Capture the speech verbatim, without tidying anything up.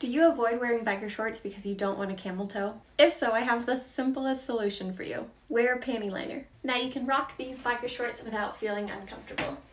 Do you avoid wearing biker shorts because you don't want a camel toe? If so, I have the simplest solution for you. Wear a panty liner. Now you can rock these biker shorts without feeling uncomfortable.